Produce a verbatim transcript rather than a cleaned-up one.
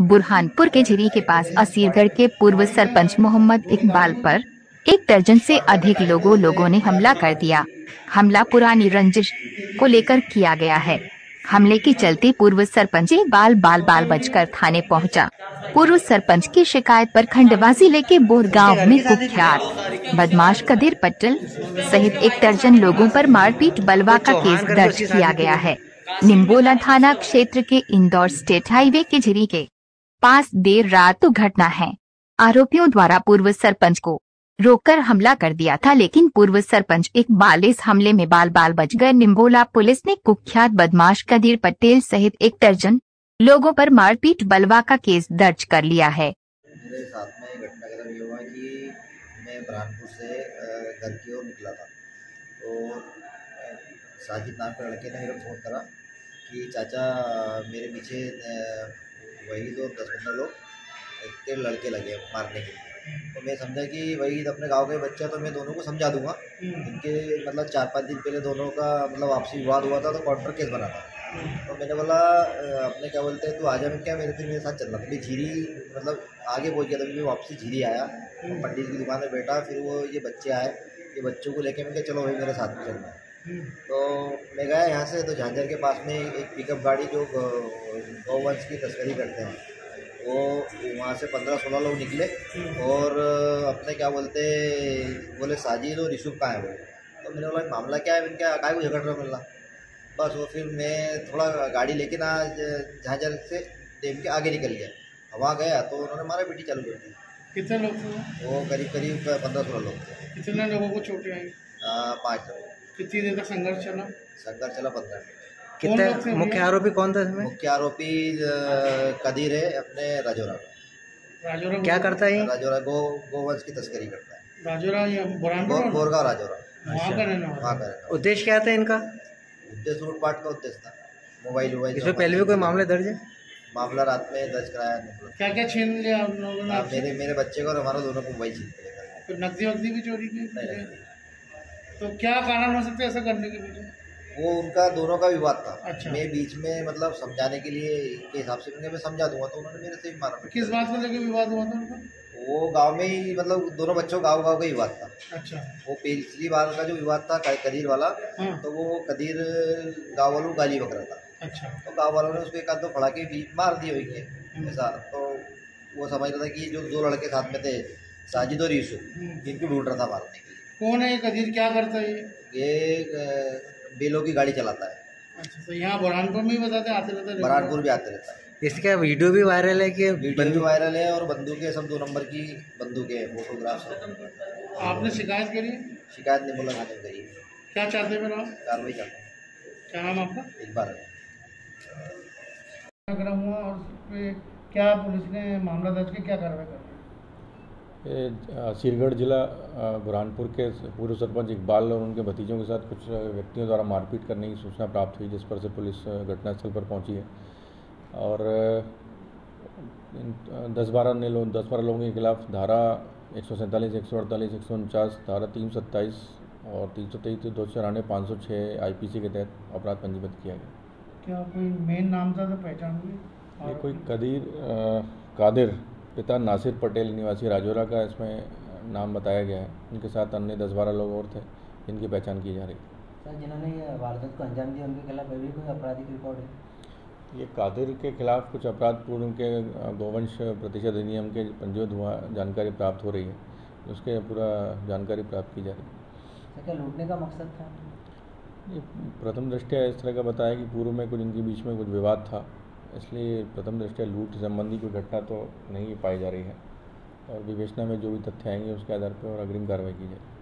बुरहानपुर के झिरी के पास असीरगढ़ के पूर्व सरपंच मोहम्मद इकबाल पर एक दर्जन से अधिक लोगों लोगों ने हमला कर दिया। हमला पुरानी रंजिश को लेकर किया गया है। हमले के चलते पूर्व सरपंच इकबाल बाल बाल बचकर थाने पहुंचा। पूर्व सरपंच की शिकायत पर खंडवा जिले के बोर गांव में कुख्यात बदमाश कदीर पटेल सहित एक दर्जन लोगों पर मारपीट बलवा का केस दर्ज किया गया है। निम्बोला थाना क्षेत्र के इंदौर स्टेट हाईवे के झिरी के पास देर रात घटना है। आरोपियों द्वारा पूर्व सरपंच को रोककर हमला कर दिया था, लेकिन पूर्व सरपंच इकबाल इस हमले में बाल बाल बच गए। निम्बोला पुलिस ने कुख्यात बदमाश कदीर पटेल सहित एक दर्जन लोगों पर मारपीट बलवा का केस दर्ज कर लिया है। मेरे साथ में घटनाक्रम ये हुआ कि मैं बुरहानपुर से घर की ओर निकला था, तो साजिद नाम के लड़के ने मेरे को फ़ोन करा कि चाचा मेरे पीछे वही तो दस पंद्रह लोग तेरे लड़के लगे मारने के लिए। तो मैं समझा कि वही अपने गांव के बच्चा, तो मैं दोनों को समझा दूंगा। इनके मतलब चार पाँच दिन पहले दोनों का मतलब आपसी विवाद हुआ था, तो काउंटर केस बना था। तो मैंने बोला अपने क्या बोलते हैं, तू आजा। मैं क्या मेरे फिर मेरे साथ चल रहा था, मैं झीरी मतलब आगे पहुँच गया था। मैं वापसी झीरी आया, पंडित की दुकान में बैठा, फिर वो ये बच्चे आए, ये बच्चों को लेके मैं क्या चलो भाई मेरे साथ में चलना है। तो मैं गया यहाँ से, तो झांझर के पास में एक पिकअप गाड़ी जो गौवंश की तस्करी करते हैं, वो वहाँ से पंद्रह सोलह लोग निकले और अपने क्या बोलते बोले साजिद और ऋषभ कहाँ है वो। तो मैंने बोला मामला क्या है, इनका काय को झगड़ रहा मिलना। बस वो फिर मैं थोड़ा गाड़ी लेके ना झांझर से डेम के आगे निकल गया, वहाँ गया तो उन्होंने मारा पीटी चालू कर दी। कितने लोग थे? वो करीब करीब पंद्रह सोलह लोग थे। कितने लोगों को चोटें आई? पाँच लोग। कितनी देर तक संघर्ष चला? संघर्ष चला पंद्रह मिनट। कितने मुख्य आरोपी कौन था इसमें? मुख्य आरोपी कदीर है अपने राजौरा का। राजौरा क्या करता है? राजौरा गो गोवंश की तस्करी करता है। राजौरा या बुरहानपुर? बोरगांव राजौरा। वहाँ का रहना वहाँ का रहना। उद्देश्य क्या था इनका? उद्देश्य लूटपाट का उद्देश्य था। मोबाइल मोबाइल इसमें पहले भी कोई मामले दर्ज है? मामला रात में दर्ज कराया। क्या क्या छीन लिया आप लोगों ने? मेरे मेरे बच्चे को और हमारा दोनों को मोबाइल छीन लिया। तो नकदी वकदी भी चोरी की? नहीं। तो क्या कारण हो सकते हैं ऐसा करने के पीछे? वो उनका दोनों का विवाद था। अच्छा। मैं बीच में मतलब समझाने के लिए के हिसाब से मैं समझा दूंगा, तो उन्होंने मेरे से भी मारा। किस बात को लेकर विवाद हुआ था उनका? वो गांव में ही मतलब दोनों बच्चों गांव गांव का विवाद था। अच्छा। वो पिछली बार का जो विवाद था कदीर वाला, हाँ। तो वो कदीर गाँव वालों को गाली बक रहा था। अच्छा। तो गाँव वालों ने उसको एक आध दो फड़ा के बीच मार दिए हुई है ऐसा। तो वो समझ रहा था कि जो दो लड़के साथ में थे साजिद और यूसुफ, इनको ढूंढ रहा था मारने के लिए। कौन है ये कदीर? क्या करता है ये? ये बेलों की गाड़ी चलाता है। अच्छा, तो यहाँ बुरहानपुर में ही बताते आते रहते हैं? बुरहानपुर भी आते रहता है। इसका वीडियो भी वायरल है कि वीडियो भी वायरल है, और बंदूकें सब दो नंबर की बंदूकें, फोटोग्राफ्स। आपने शिकायत करी? शिकायत नहीं बोला थाने में करी। क्या चाहते हैं आप? कार्रवाई चाहते हैं। क्या नाम आपका? एक बार घटनाक्रम हुआ और उस पे क्या पुलिस ने मामला दर्ज किया, क्या कार्रवाई कर? असीरगढ़ जिला बुरहानपुर के पूर्व सरपंच इकबाल और उनके भतीजों के साथ कुछ व्यक्तियों द्वारा मारपीट करने की सूचना प्राप्त हुई, जिस पर से पुलिस घटनास्थल पर पहुंची है और दस बारह ने लोग दस बारह लोगों के खिलाफ धारा एक सौ सैंतालीस एक सौ अड़तालीस एक सौ उनचास धारा तीन सौ सत्ताईस और तीन सौ तेईस दो सौ चौरानवे पाँच सौ छः आई पी सी के तहत अपराध पंजीबद्ध किया गया। क्या कोई मेन नाम था तो पहचान हुई? ये कोई कदीर कादिर पिता नासिर पटेल निवासी राजौरा का इसमें नाम बताया गया है। इनके साथ अन्य दस बारह लोग और थे जिनकी पहचान की जा रही है। सर, जिन्होंने ये वारदात को अंजाम दिया उनके खिलाफ अभी कोई आपराधिक रिकॉर्ड है? ये कादिर के खिलाफ कुछ अपराध पूर्व के गोवंश प्रतिशत अधिनियम के पंजीबद्ध हुआ जानकारी प्राप्त हो रही है, उसके पूरा जानकारी प्राप्त की जा रही है। सर, क्या लूटने का मकसद था? ये प्रथम दृष्टया इस तरह का बताया कि पूर्व में कुछ इनके बीच में कुछ विवाद था, इसलिए प्रथम दृष्टया लूट संबंधी कोई घटना तो नहीं पाई जा रही है और विवेचना में जो भी तथ्य आएंगे उसके आधार पर और अग्रिम कार्रवाई की जाए।